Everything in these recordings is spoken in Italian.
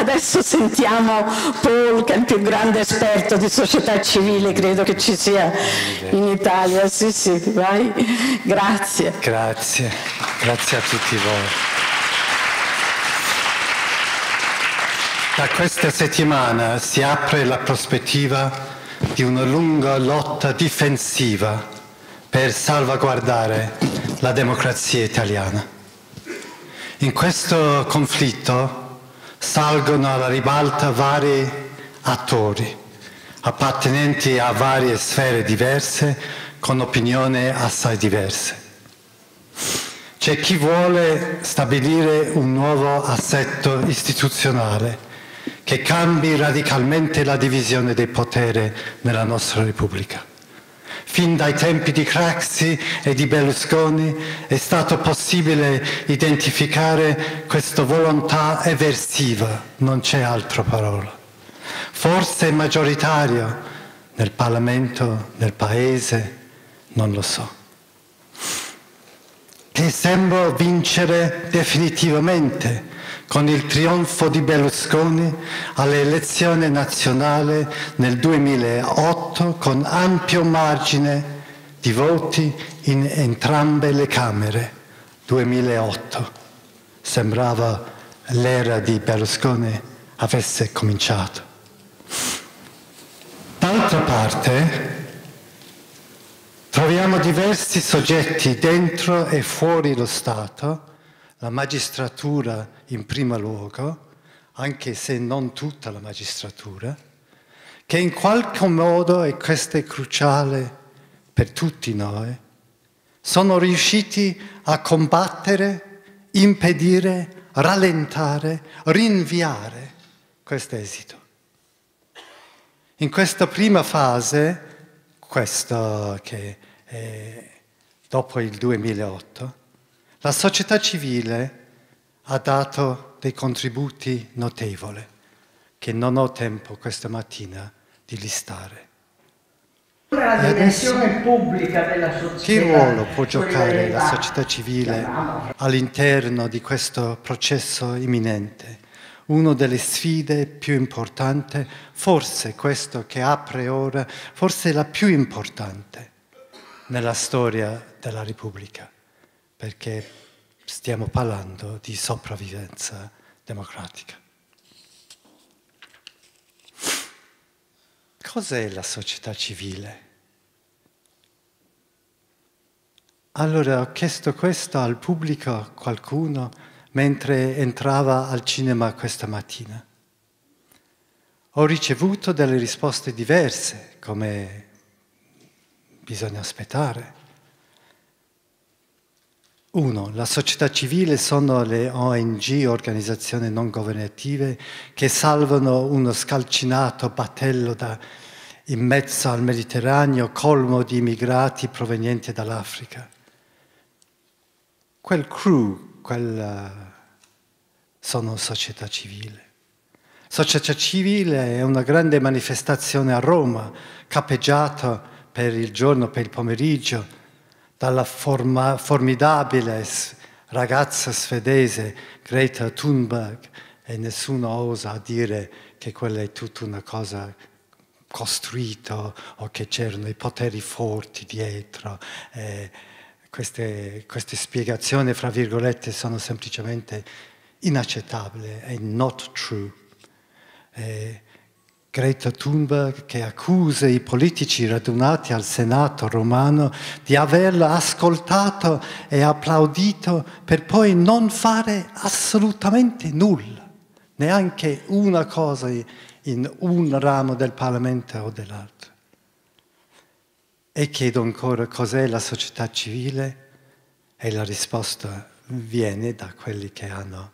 Adesso sentiamo Paul, che è il più grande esperto di società civile, credo che ci sia in Italia. Sì, sì, vai. Grazie. Grazie a tutti voi. Da questa settimana si apre la prospettiva di una lunga lotta difensiva per salvaguardare la democrazia italiana. In questo conflitto salgono alla ribalta vari attori, appartenenti a varie sfere diverse, con opinioni assai diverse. C'è chi vuole stabilire un nuovo assetto istituzionale che cambi radicalmente la divisione dei poteri nella nostra Repubblica. Fin dai tempi di Craxi e di Berlusconi è stato possibile identificare questa volontà eversiva, non c'è altra parola. Forse è maggioritario nel Parlamento, nel Paese, non lo so. Che sembra vincere definitivamente con il trionfo di Berlusconi alle elezioni nazionali nel 2008 con ampio margine di voti in entrambe le Camere. 2008. Sembrava l'era di Berlusconi avesse cominciato. D'altra parte, troviamo diversi soggetti dentro e fuori lo Stato, la magistratura in primo luogo, anche se non tutta la magistratura, che in qualche modo, e questo è cruciale per tutti noi, sono riusciti a combattere, impedire, rallentare, rinviare questo esito. In questa prima fase, questa che è dopo il 2008, la società civile ha dato dei contributi notevoli che non ho tempo questa mattina di listare. La dimensione pubblica della società. Che ruolo può giocare la società civile all'interno di questo processo imminente? Una delle sfide più importanti, forse questo che apre ora, forse la più importante nella storia della Repubblica, perché stiamo parlando di sopravvivenza democratica. Cos'è la società civile? Allora ho chiesto questo al pubblico, a qualcuno, mentre entrava al cinema questa mattina. Ho ricevuto delle risposte diverse, come bisogna aspettare. Uno, la società civile sono le ONG, organizzazioni non governative, che salvano uno scalcinato battello in mezzo al Mediterraneo colmo di immigrati provenienti dall'Africa. Quel crew, sono società civile. Società civile è una grande manifestazione a Roma, capeggiata per il giorno, per il pomeriggio, dalla formidabile ragazza svedese Greta Thunberg, e nessuno osa dire che quella è tutta una cosa costruita o che c'erano i poteri forti dietro. Queste spiegazioni, fra virgolette, sono semplicemente inaccettabili e not true. Greta Thunberg che accusa i politici radunati al Senato romano di averla ascoltato e applaudito per poi non fare assolutamente nulla, neanche una cosa in un ramo del Parlamento o dell'altro. E chiedo ancora cos'è la società civile e la risposta viene da quelli che hanno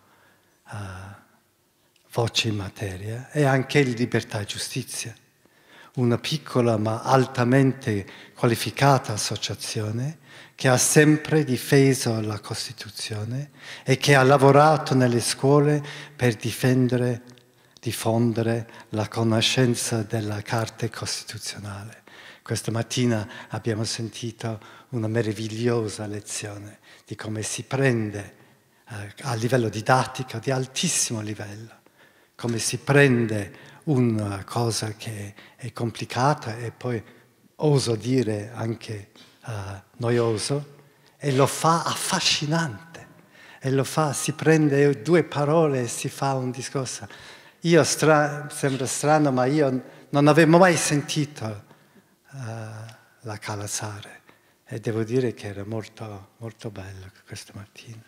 voce in materia, e anche libertà e giustizia. Una piccola ma altamente qualificata associazione che ha sempre difeso la Costituzione e che ha lavorato nelle scuole per diffondere la conoscenza della Carta Costituzionale. Questa mattina abbiamo sentito una meravigliosa lezione di come si prende a livello didattico, di altissimo livello, come si prende una cosa che è complicata e poi oso dire anche noioso, e lo fa affascinante, e lo fa, si prende due parole e si fa un discorso. Io, sembra strano, ma io non avevo mai sentito la Calasare, e devo dire che era molto, molto bello questa mattina.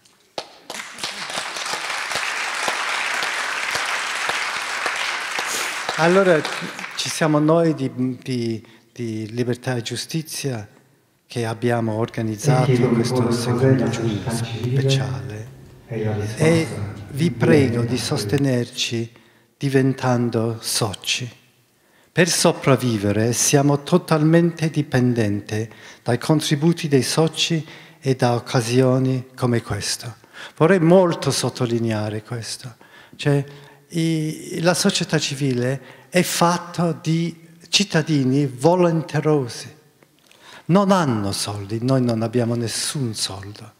Allora, ci siamo noi di Libertà e Giustizia che abbiamo organizzato questo secondo giugno speciale, e vi prego di sostenerci diventando soci. Per sopravvivere siamo totalmente dipendenti dai contributi dei soci e da occasioni come questa. Vorrei molto sottolineare questo. Cioè, la società civile è fatta di cittadini volenterosi. Non hanno soldi, noi non abbiamo nessun soldo.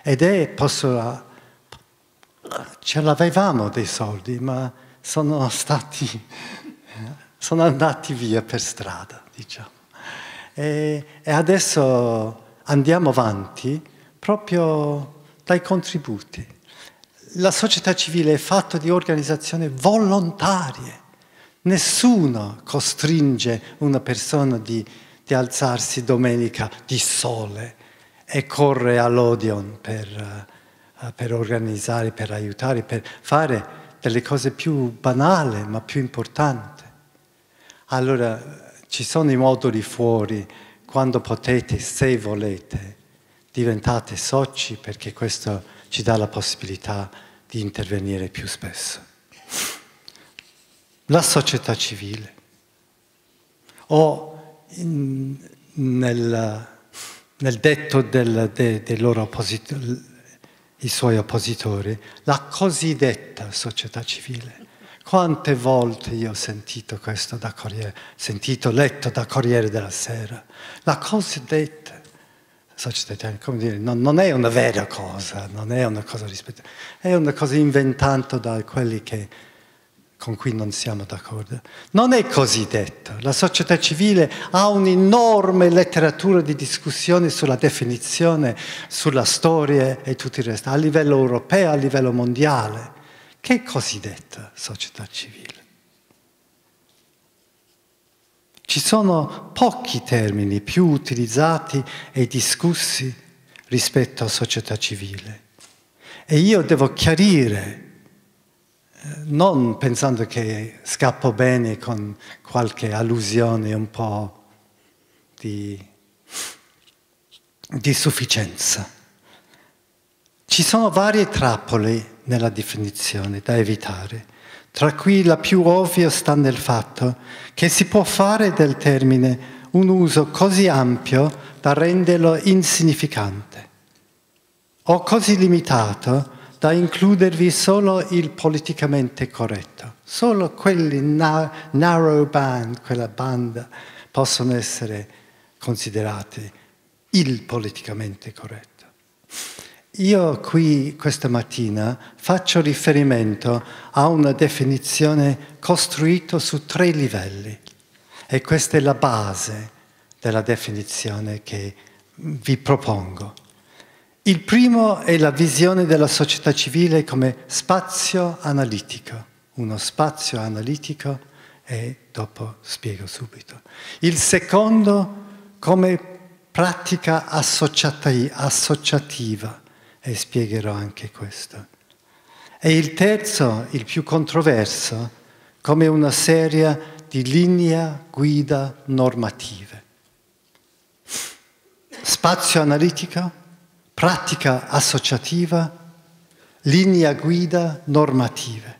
Ce l'avevamo dei soldi, ma sono andati via per strada, diciamo. E adesso andiamo avanti proprio dai contributi. La società civile è fatta di organizzazioni volontarie. Nessuno costringe una persona di alzarsi domenica di sole e corre all'Odeon per organizzare, per aiutare, per fare delle cose più banali ma più importanti. Allora ci sono i moduli fuori, quando potete, se volete, diventate soci, perché questo ci dà la possibilità di intervenire più spesso. La società civile, o nel detto dei loro i suoi oppositori, la cosiddetta società civile. Quante volte io ho sentito questo letto da Corriere della Sera. La cosiddetta società, come dire, non è una vera cosa, non è una cosa rispettata, è una cosa inventata da quelli con cui non siamo d'accordo. Non è così detto. La società civile ha un'enorme letteratura di discussione sulla definizione, sulla storia e tutto il resto, a livello europeo, a livello mondiale. Che è cosiddetta società civile? Ci sono pochi termini più utilizzati e discussi rispetto a società civile. E io devo chiarire, non pensando che scappo bene con qualche allusione un po' di sufficienza. Ci sono varie trappole nella definizione da evitare, tra cui la più ovvia sta nel fatto che si può fare del termine un uso così ampio da renderlo insignificante, o così limitato da includervi solo il politicamente corretto. Solo quelli narrow band, quella banda, possono essere considerati il politicamente corretto. Io qui questa mattina faccio riferimento a una definizione costruita su 3 livelli, e questa è la base della definizione che vi propongo. Il primo è la visione della società civile come spazio analitico, uno spazio analitico, e dopo spiego subito. Il secondo come pratica associativa, e spiegherò anche questo. E il terzo, il più controverso, come una serie di linee guida normative. Spazio analitico, pratica associativa, linea guida normative.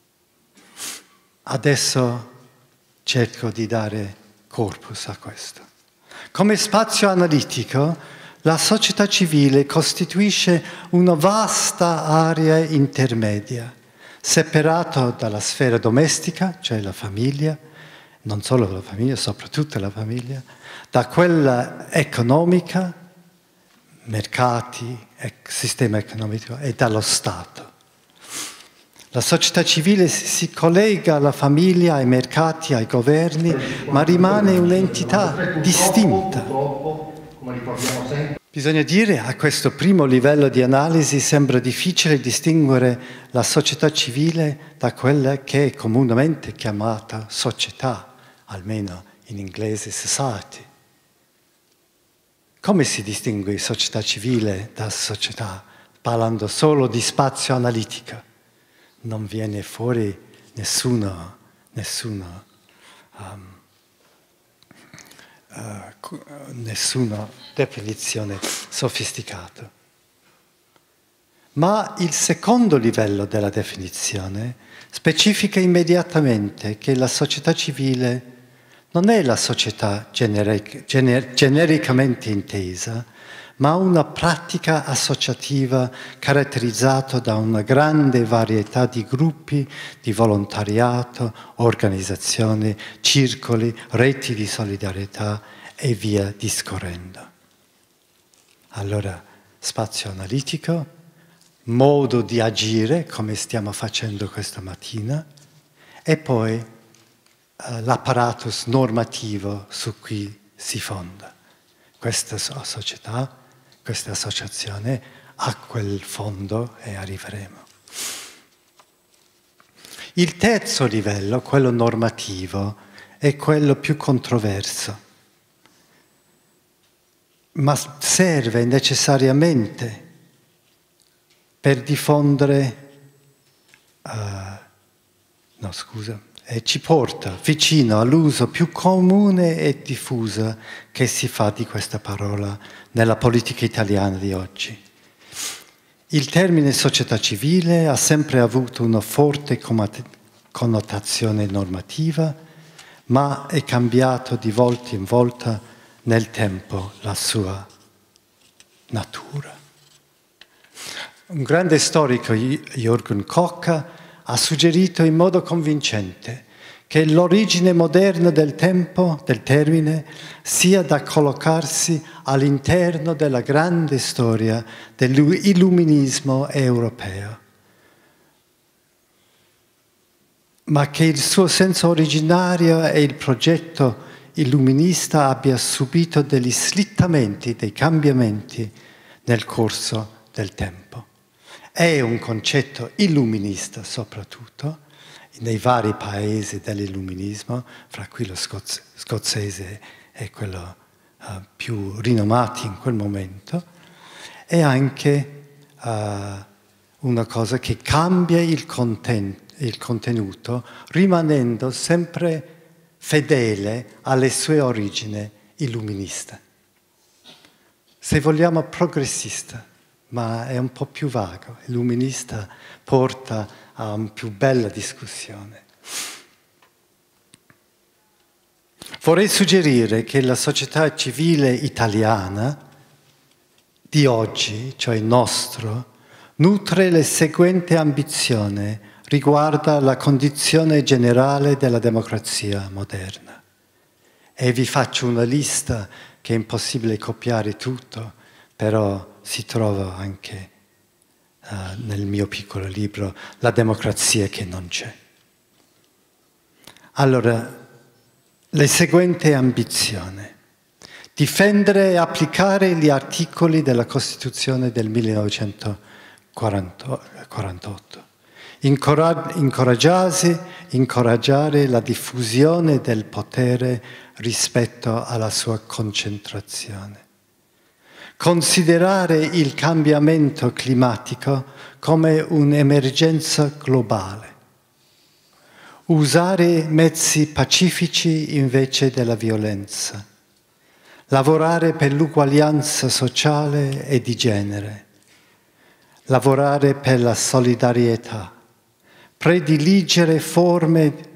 Adesso cerco di dare corpus a questo. Come spazio analitico, la società civile costituisce una vasta area intermedia, separata dalla sfera domestica, cioè la famiglia, non solo la famiglia, soprattutto la famiglia, da quella economica, mercati, sistema economico, e dallo Stato. La società civile si collega alla famiglia, ai mercati, ai governi, ma rimane un'entità distinta. Bisogna dire, a questo primo livello di analisi sembra difficile distinguere la società civile da quella che è comunemente chiamata società, almeno in inglese society. Come si distingue società civile da società? Parlando solo di spazio analitico. Non viene fuori nessuna definizione sofisticata. Ma il secondo livello della definizione specifica immediatamente che la società civile non è la società genericamente intesa, ma una pratica associativa caratterizzata da una grande varietà di gruppi, di volontariato, organizzazioni, circoli, reti di solidarietà e via discorrendo. Allora, spazio analitico, modo di agire, come stiamo facendo questa mattina, e poi l'apparatus normativo su cui si fonda questa società, questa associazione ha quel fondo e arriveremo. Il terzo livello, quello normativo, è quello più controverso, ma serve necessariamente per diffondere, ci porta vicino all'uso più comune e diffuso che si fa di questa parola nella politica italiana di oggi. Il termine società civile ha sempre avuto una forte connotazione normativa, ma è cambiato di volta in volta nel tempo la sua natura. Un grande storico, Jürgen Koch, ha suggerito in modo convincente che l'origine moderna del termine sia da collocarsi all'interno della grande storia dell'illuminismo europeo, ma che il suo senso originario e il progetto illuminista abbia subito degli slittamenti, dei cambiamenti nel corso del tempo. È un concetto illuminista soprattutto, nei vari paesi dell'illuminismo, fra cui lo scozzese è quello più rinomato in quel momento, è anche una cosa che cambia il contenuto, rimanendo sempre fedele alle sue origini illuministe. Se vogliamo progressista, ma è un po' più vago. Illuminista porta a una più bella discussione. Vorrei suggerire che la società civile italiana di oggi, cioè il nostro, nutre le seguenti ambizioni riguardo la condizione generale della democrazia moderna. E vi faccio una lista che è impossibile copiare tutto, però si trova anche nel mio piccolo libro La democrazia che non c'è. Allora, le seguenti ambizioni. Difendere e applicare gli articoli della Costituzione del 1948. Incoraggiare la diffusione del potere rispetto alla sua concentrazione. Considerare il cambiamento climatico come un'emergenza globale. Usare mezzi pacifici invece della violenza. Lavorare per l'uguaglianza sociale e di genere. Lavorare per la solidarietà. Prediligere forme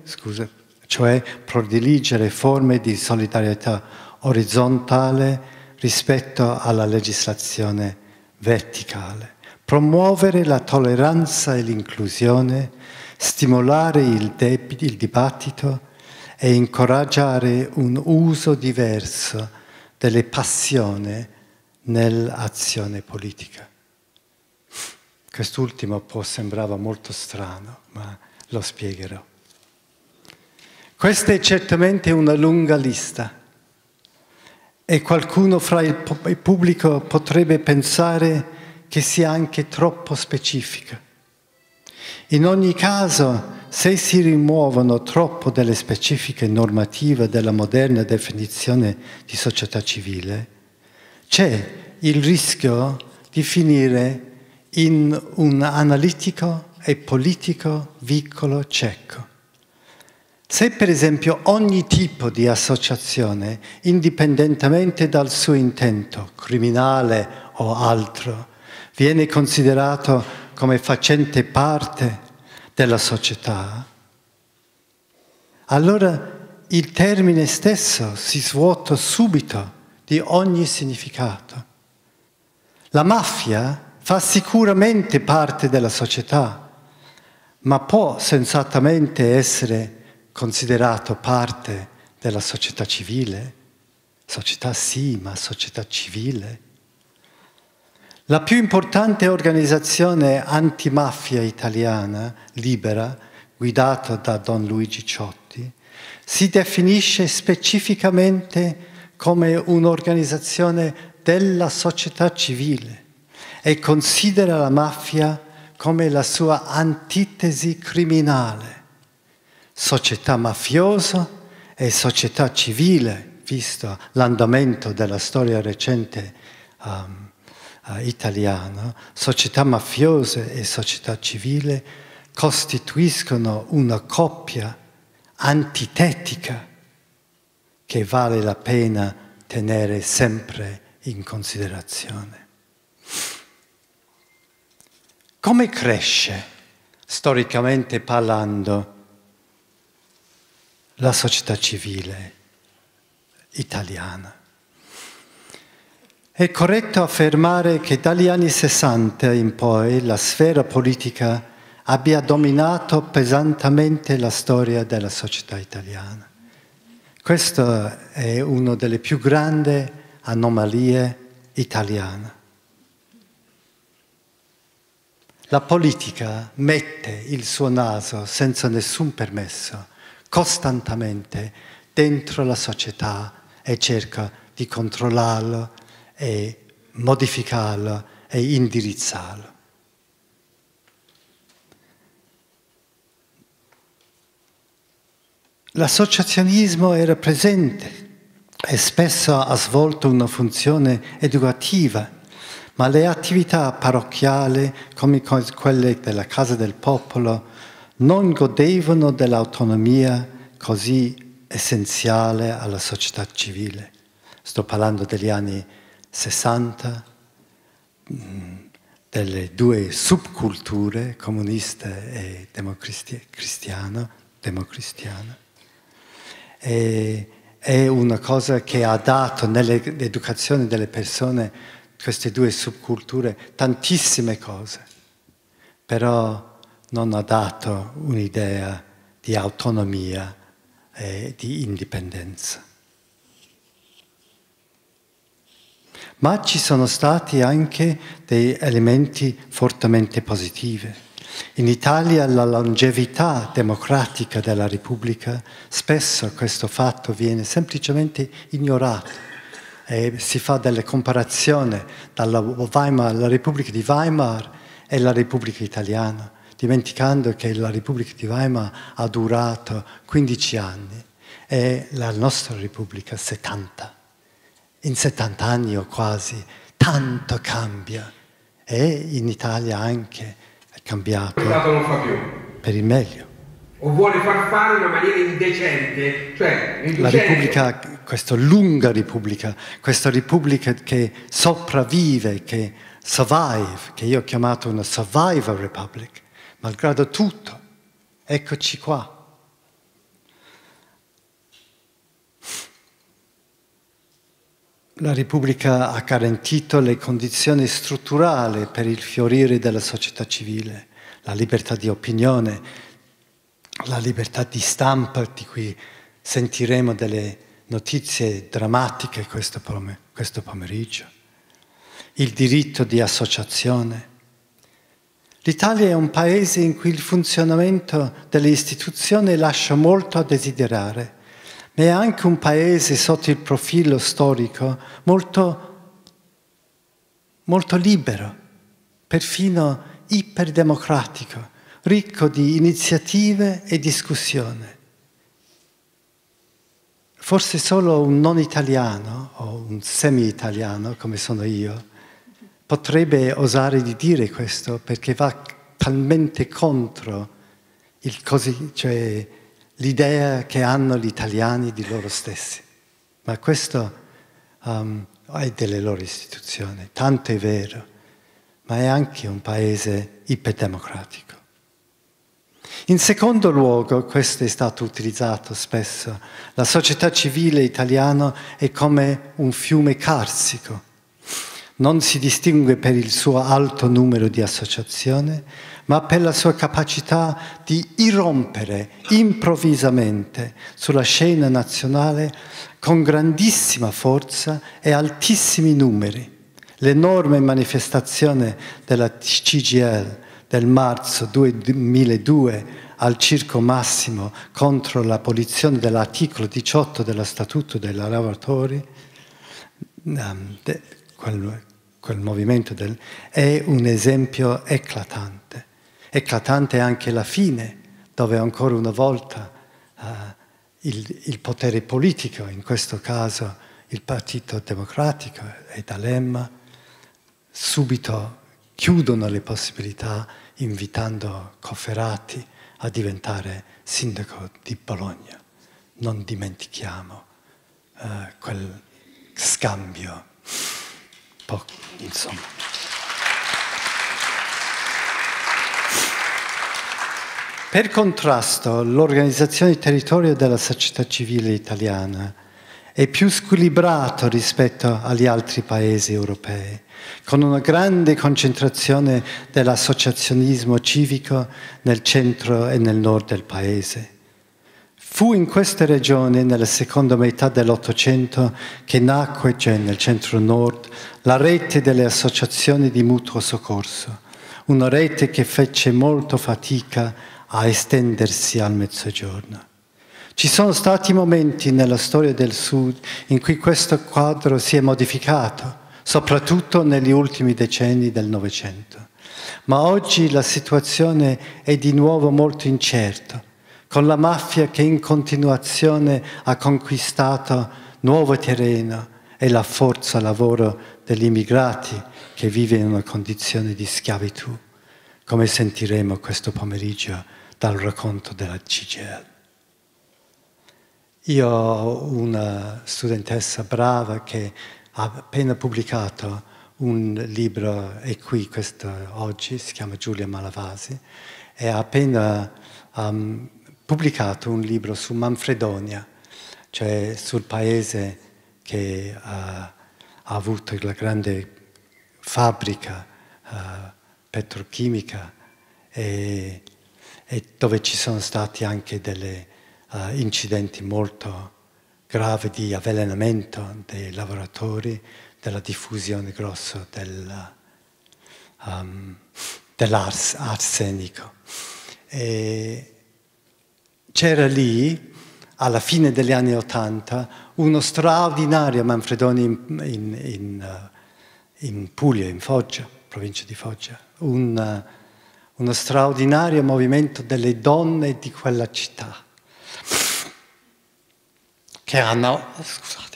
di solidarietà orizzontale rispetto alla legislazione verticale, promuovere la tolleranza e l'inclusione, stimolare il dibattito e incoraggiare un uso diverso delle passioni nell'azione politica. Quest'ultimo può sembrare molto strano, ma lo spiegherò. Questa è certamente una lunga lista e qualcuno fra il pubblico potrebbe pensare che sia anche troppo specifica. In ogni caso, se si rimuovono troppo delle specifiche normative della moderna definizione di società civile, c'è il rischio di finire in un analitico e politico vicolo cieco. Se per esempio ogni tipo di associazione, indipendentemente dal suo intento, criminale o altro, viene considerato come facente parte della società, allora il termine stesso si svuota subito di ogni significato. La mafia fa sicuramente parte della società, ma può sensatamente essere considerato parte della società civile? Società sì, ma società civile? La più importante organizzazione antimafia italiana, Libera, guidata da Don Luigi Ciotti, si definisce specificamente come un'organizzazione della società civile e considera la mafia come la sua antitesi criminale. Società mafiosa e società civile, visto l'andamento della storia recente italiana, società mafiose e società civile costituiscono una coppia antitetica che vale la pena tenere sempre in considerazione. Come cresce, storicamente parlando, la società civile italiana? È corretto affermare che dagli anni 60 in poi la sfera politica abbia dominato pesantemente la storia della società italiana. Questa è una delle più grandi anomalie italiane. La politica mette il suo naso senza nessun permesso costantemente dentro la società e cerca di controllarlo e modificarlo e indirizzarlo. L'associazionismo era presente e spesso ha svolto una funzione educativa, ma le attività parrocchiali, come quelle della Casa del Popolo, non godevano dell'autonomia così essenziale alla società civile. Sto parlando degli anni 60, delle due subculture, comunista e democristiana. È una cosa che ha dato nell'educazione delle persone, queste due subculture, tantissime cose, però non ha dato un'idea di autonomia e di indipendenza. Ma ci sono stati anche dei elementi fortemente positivi. In Italia la longevità democratica della Repubblica, spesso questo fatto viene semplicemente ignorato e si fa delle comparazioni dalla Repubblica di Weimar e la Repubblica Italiana, dimenticando che la Repubblica di Weimar ha durato 15 anni e la nostra Repubblica 70. In 70 anni o quasi tanto cambia e in Italia anche è cambiato non fa più. Per il meglio. O vuole far fare in una maniera indecente, cioè la Repubblica, questa lunga Repubblica, questa Repubblica che sopravvive, che survive, che io ho chiamato una survivor republic, malgrado tutto, eccoci qua. La Repubblica ha garantito le condizioni strutturali per il fiorire della società civile, la libertà di opinione, la libertà di stampa, di cui sentiremo delle notizie drammatiche questo pomeriggio, il diritto di associazione. L'Italia è un paese in cui il funzionamento delle istituzioni lascia molto a desiderare, ma è anche un paese sotto il profilo storico molto libero, perfino iperdemocratico, ricco di iniziative e discussione. Forse solo un non italiano o un semi-italiano, come sono io, potrebbe osare di dire questo, perché va talmente contro cioè l'idea che hanno gli italiani di loro stessi. Ma questo è delle loro istituzioni, tanto è vero, ma è anche un paese iperdemocratico. In secondo luogo, questo è stato utilizzato spesso, la società civile italiana è come un fiume carsico. Non si distingue per il suo alto numero di associazioni, ma per la sua capacità di irrompere improvvisamente sulla scena nazionale con grandissima forza e altissimi numeri. L'enorme manifestazione della CGIL del marzo 2002 al Circo Massimo contro l'abolizione dell'articolo 18 dello Statuto dei lavoratori, quel movimento è un esempio eclatante. Eclatante è anche la fine, dove ancora una volta il potere politico, in questo caso il Partito Democratico e D'Alema, subito chiudono le possibilità invitando Cofferati a diventare sindaco di Bologna. Non dimentichiamo quel scambio. Insomma. Per contrasto, l'organizzazione territoriale della società civile italiana è più squilibrato rispetto agli altri paesi europei, con una grande concentrazione dell'associazionismo civico nel centro e nel nord del paese. Fu in queste regioni, nella seconda metà dell'Ottocento, che nacque, cioè nel centro-nord, la rete delle associazioni di mutuo soccorso, una rete che fece molto fatica a estendersi al Mezzogiorno. Ci sono stati momenti nella storia del Sud in cui questo quadro si è modificato, soprattutto negli ultimi decenni del Novecento. Ma oggi la situazione è di nuovo molto incerta, con la mafia che in continuazione ha conquistato nuovo terreno e la forza lavoro degli immigrati che vive in una condizione di schiavitù, come sentiremo questo pomeriggio dal racconto della CGIL. Io ho una studentessa brava che ha appena pubblicato un libro, è qui questo oggi, si chiama Giulia Malavasi, e ha appena pubblicato un libro su Manfredonia, cioè sul paese che ha avuto la grande fabbrica petrochimica e dove ci sono stati anche degli incidenti molto gravi di avvelenamento dei lavoratori, della diffusione grossa dell'arsenico. C'era lì, alla fine degli anni '80, uno straordinario Manfredonia in Puglia, in Foggia, provincia di Foggia, uno straordinario movimento delle donne di quella città, che hanno... Scusate,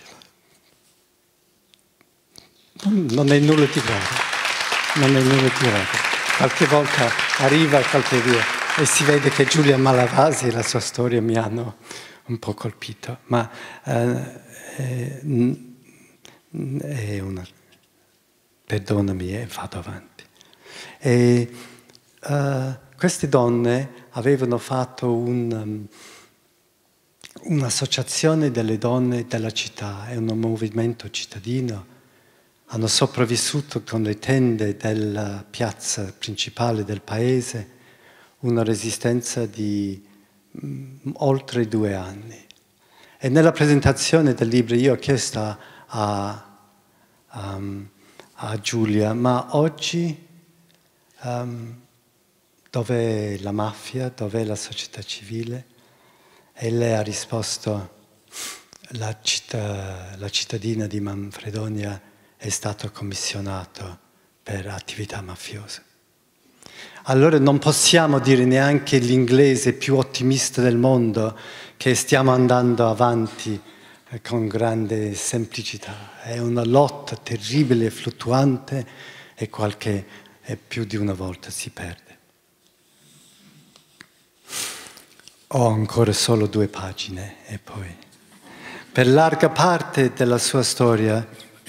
non è nulla di grave, non è nulla di grave. Qualche volta arriva qualche via e si vede che Giulia Malavasi e la sua storia mi hanno un po' colpito, ma è una... Perdonami e vado avanti. Queste donne avevano fatto un'associazione delle donne della città, è un movimento cittadino. Hanno sopravvissuto con le tende della piazza principale del paese, una resistenza di oltre 2 anni. E nella presentazione del libro io ho chiesto a Giulia, ma oggi dov'è la mafia, dov'è la società civile? E lei ha risposto: la cittadina di Manfredonia è stato commissionato per attività mafiose. Allora non possiamo dire neanche l'inglese più ottimista del mondo che stiamo andando avanti con grande semplicità. È una lotta terribile e fluttuante e più di una volta si perde. Ho ancora solo 2 pagine e poi. Per larga parte della sua storia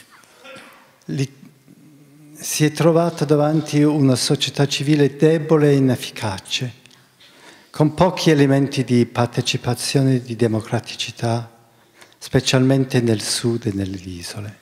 si è trovato davanti una società civile debole e inefficace, con pochi elementi di partecipazione e di democraticità, specialmente nel sud e nelle isole.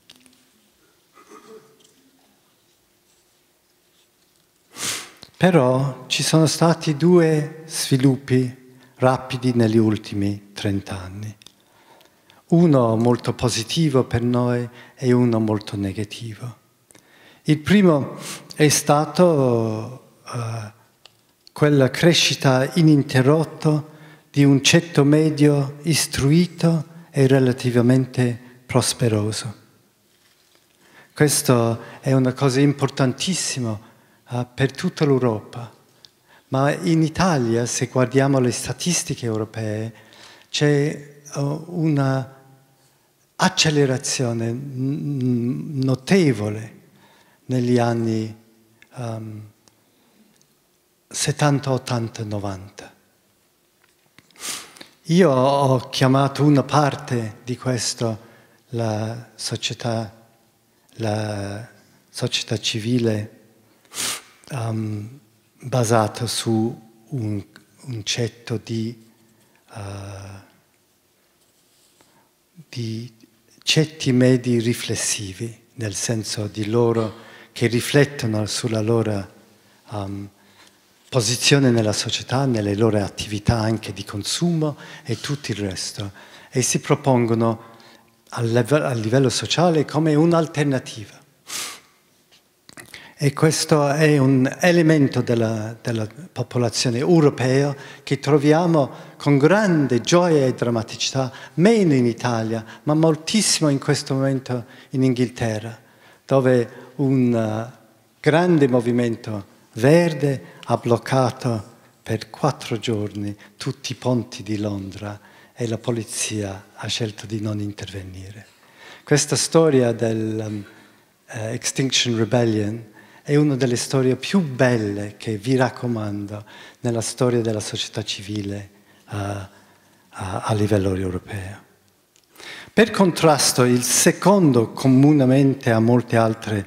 Però ci sono stati 2 sviluppi rapidi negli ultimi 30 anni. Uno molto positivo per noi e uno molto negativo. Il primo è stato quella crescita ininterrotta di un ceto medio istruito e relativamente prosperoso. Questo è una cosa importantissima per tutta l'Europa, ma in Italia, se guardiamo le statistiche europee, c'è una accelerazione notevole negli anni 70, 80, 90. Io ho chiamato una parte di questo la società civile basata su un ceto di cetti medi riflessivi, nel senso di loro che riflettono sulla loro posizione nella società, nelle loro attività anche di consumo e tutto il resto, e si propongono a livello sociale come un'alternativa. E questo è un elemento della popolazione europea che troviamo con grande gioia e drammaticità, meno in Italia, ma moltissimo in questo momento in Inghilterra, dove un grande movimento verde ha bloccato per 4 giorni tutti i ponti di Londra e la polizia ha scelto di non intervenire. Questa storia dell'Extinction Rebellion è una delle storie più belle che vi raccomando nella storia della società civile a livello europeo. Per contrasto, il secondo, comunemente a molte altre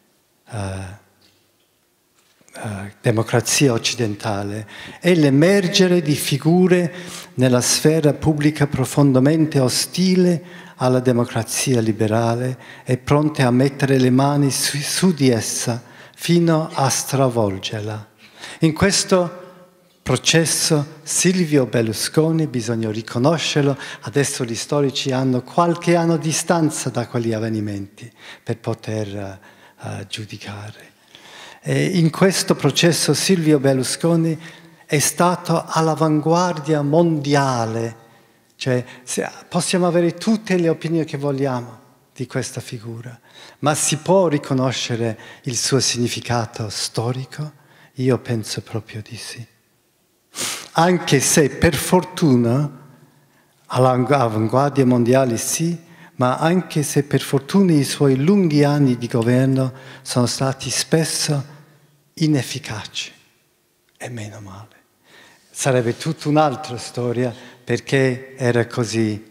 democrazie occidentali, è l'emergere di figure nella sfera pubblica profondamente ostili alla democrazia liberale e pronte a mettere le mani su di essa fino a stravolgerla. In questo processo Silvio Berlusconi, bisogna riconoscerlo, adesso gli storici hanno qualche anno di distanza da quegli avvenimenti per poter giudicare. E in questo processo Silvio Berlusconi è stato all'avanguardia mondiale, cioè possiamo avere tutte le opinioni che vogliamo di questa figura, ma si può riconoscere il suo significato storico? Io penso proprio di sì. Anche se per fortuna all'avanguardia mondiale sì, ma anche se per fortuna i suoi lunghi anni di governo sono stati spesso inefficaci, e meno male. Sarebbe tutta un'altra storia perché era così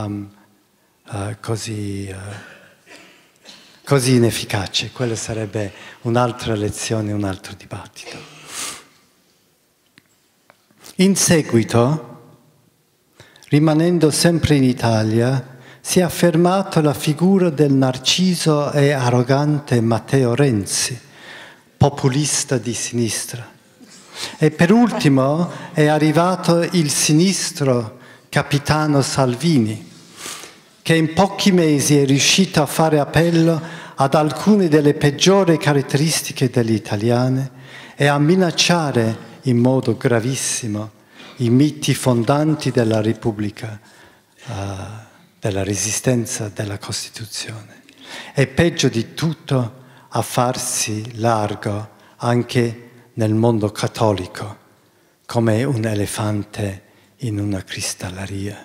inefficace. Quella sarebbe un'altra lezione, un altro dibattito. In seguito, rimanendo sempre in Italia, si è affermata la figura del narciso e arrogante Matteo Renzi, populista di sinistra. E per ultimo è arrivato il sinistro capitano Salvini, che in pochi mesi è riuscito a fare appello ad alcune delle peggiori caratteristiche degli italiani e a minacciare in modo gravissimo i miti fondanti della Repubblica, della resistenza della Costituzione. E peggio di tutto, a farsi largo anche nel mondo cattolico, come un elefante in una cristalleria.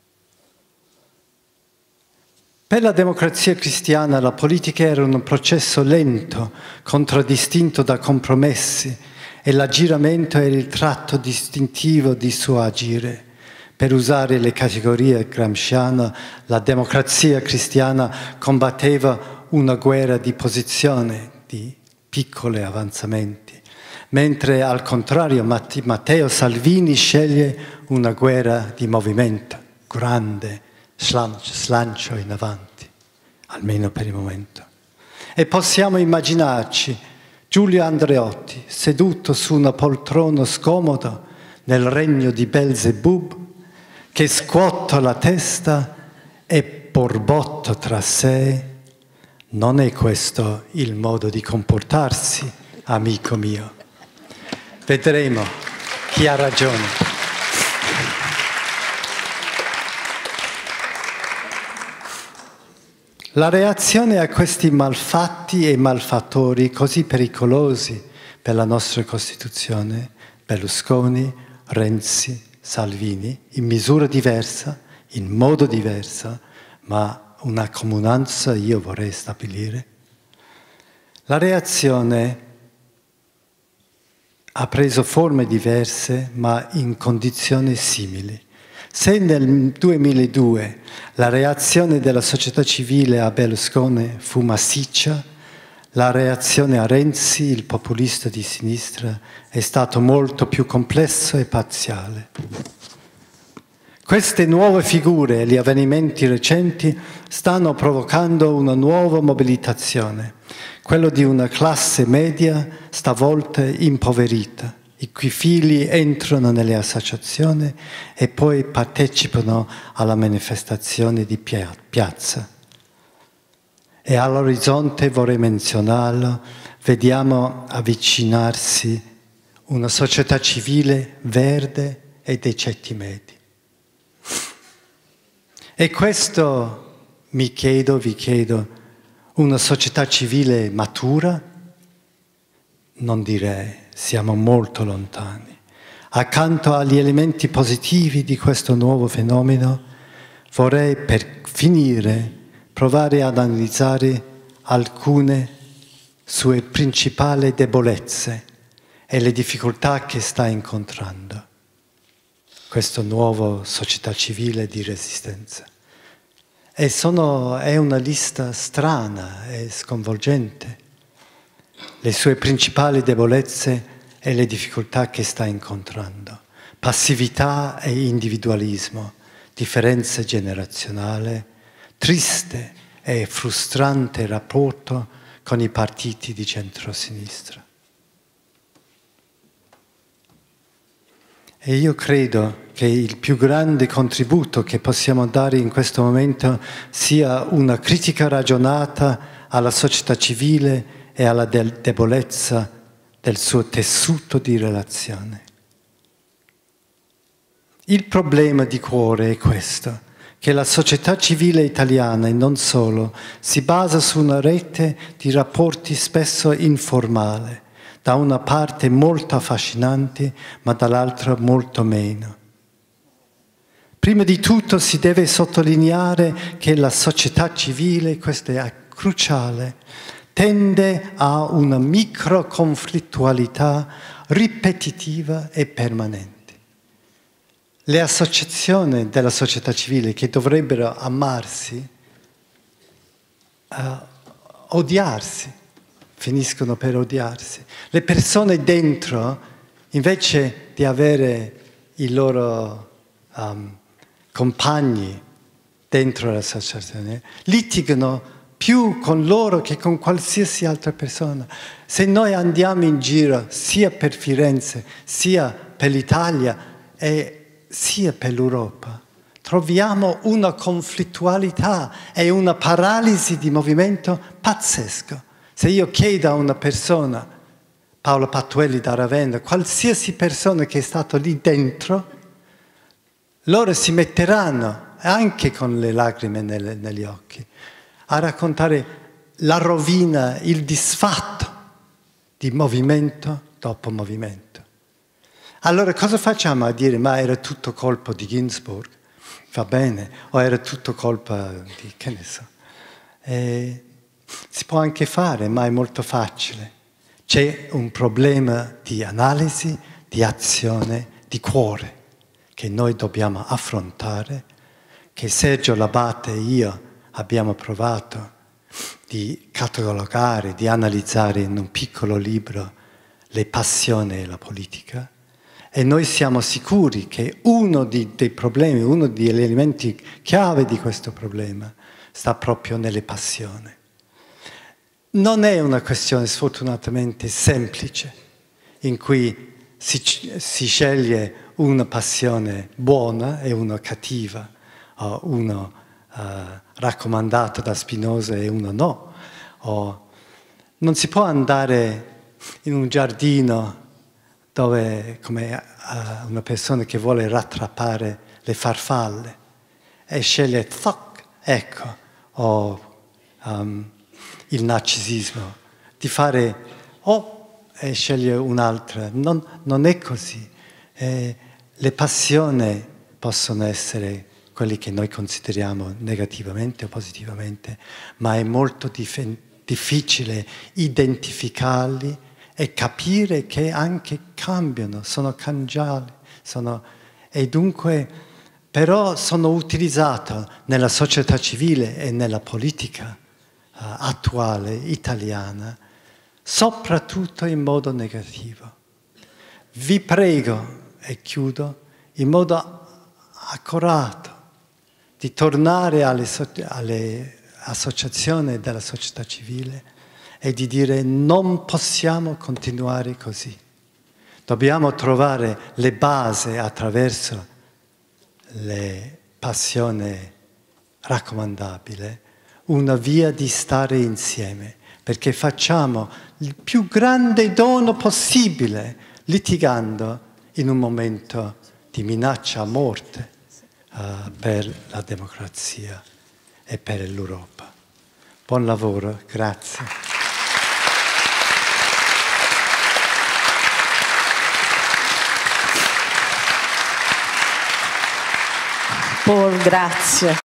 Per la democrazia cristiana la politica era un processo lento, contraddistinto da compromessi, e l'aggiramento era il tratto distintivo di suo agire. Per usare le categorie gramsciane, la democrazia cristiana combatteva una guerra di posizione, di piccoli avanzamenti, mentre al contrario Matteo Salvini sceglie una guerra di movimento, grande, slancio in avanti, almeno per il momento. E possiamo immaginarci Giulio Andreotti seduto su una poltrona scomoda nel regno di Belzebub, che scuote la testa e borbotto tra sé: non è questo il modo di comportarsi, amico mio. Vedremo chi ha ragione. La reazione a questi malfatti e malfattori così pericolosi per la nostra Costituzione, Berlusconi, Renzi, Salvini, in misura diversa, in modo diverso, ma una comunanza io vorrei stabilire. La reazione ha preso forme diverse, ma in condizioni simili. Se nel 2002 la reazione della società civile a Berlusconi fu massiccia, la reazione a Renzi, il populista di sinistra, è stata molto più complessa e parziale. Queste nuove figure e gli avvenimenti recenti stanno provocando una nuova mobilitazione, quella di una classe media stavolta impoverita, i cui figli entrano nelle associazioni e poi partecipano alla manifestazione di piazza. E all'orizzonte, vorrei menzionarlo, vediamo avvicinarsi una società civile verde e dei ceti medi. E questo vi chiedo, una società civile matura? Non direi. Siamo molto lontani. Accanto agli elementi positivi di questo nuovo fenomeno, vorrei per finire provare ad analizzare alcune sue principali debolezze e le difficoltà che sta incontrando questa nuova società civile di resistenza. È una lista strana e sconvolgente. Le sue principali debolezze e le difficoltà che sta incontrando: passività e individualismo, differenza generazionale, triste e frustrante rapporto con i partiti di centrosinistra. E io credo che il più grande contributo che possiamo dare in questo momento sia una critica ragionata alla società civile e alla debolezza del suo tessuto di relazione. Il problema di cuore è questo, che la società civile italiana, e non solo, si basa su una rete di rapporti spesso informale, da una parte molto affascinanti, ma dall'altra molto meno. Prima di tutto si deve sottolineare che la società civile, questo è cruciale, tende a una microconflittualità ripetitiva e permanente. Le associazioni della società civile che dovrebbero amarsi, odiarsi, finiscono per odiarsi. Le persone dentro, invece di avere i loro compagni dentro l'associazione, litigano più con loro che con qualsiasi altra persona. Se noi andiamo in giro sia per Firenze, sia per l'Italia e sia per l'Europa, troviamo una conflittualità e una paralisi di movimento pazzesco. Se io chiedo a una persona Paolo Pattuelli da Ravenna, qualsiasi persona che è stata lì dentro, loro si metteranno, anche con le lacrime negli occhi, a raccontare la rovina, il disfatto di movimento dopo movimento. Allora cosa facciamo a dire ma era tutto colpa di Ginsburg? Va bene, o era tutto colpa di che ne so. Si può anche fare, ma è molto facile. C'è un problema di analisi, di azione, di cuore che noi dobbiamo affrontare, che Sergio Labate e io abbiamo provato di catalogare, di analizzare in un piccolo libro le passioni e la politica, e noi siamo sicuri che uno dei problemi, uno degli elementi chiave di questo problema sta proprio nelle passioni. Non è una questione sfortunatamente semplice, in cui si sceglie una passione buona e una cattiva, o uno raccomandato da Spinoza e uno no. Non si può andare in un giardino dove, come una persona che vuole rattrappare le farfalle, e sceglie, ecco, il narcisismo, di fare e sceglie un'altra. Non è così. Le passioni possono essere quelli che noi consideriamo negativamente o positivamente, ma è molto difficile identificarli e capire che anche cambiano, sono cangiali, e dunque però sono utilizzati nella società civile e nella politica attuale italiana, soprattutto in modo negativo. Vi prego, e chiudo, in modo accorato, di tornare alle associazioni della società civile e di dire non possiamo continuare così. Dobbiamo trovare le basi attraverso le passioni raccomandabili, una via di stare insieme, perché facciamo il più grande dono possibile litigando in un momento di minaccia a morte per la democrazia e per l'Europa. Buon lavoro, grazie. Paul, grazie.